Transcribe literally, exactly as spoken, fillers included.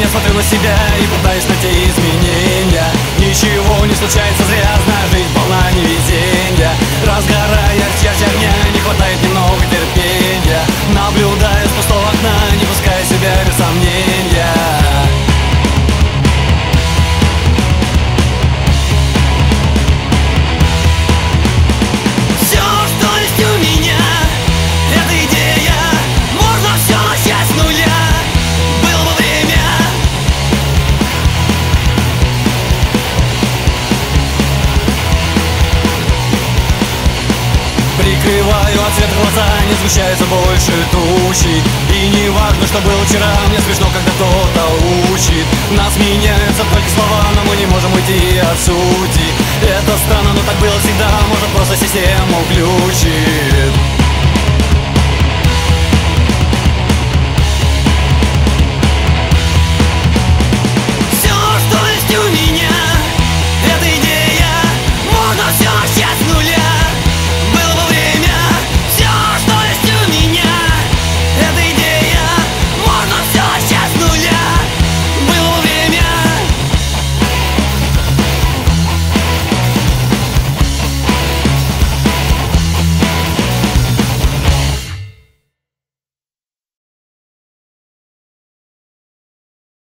я смотрю на себя и пытаюсь найти изменения. Ничего не случается зря, знаю, жизнь полна невезения. Разгорая ярче огня, не хватает немного терпения. Наблюдая с пустого окна, не пуская себя без сомнения. Прикрываю от света глаза, не сгущается больше тучи. И не важно, что было вчера, мне смешно, когда кто-то учит. Нас меняются только слова, но мы не можем уйти от сути. Это странно, но так было всегда, может просто систему глючит.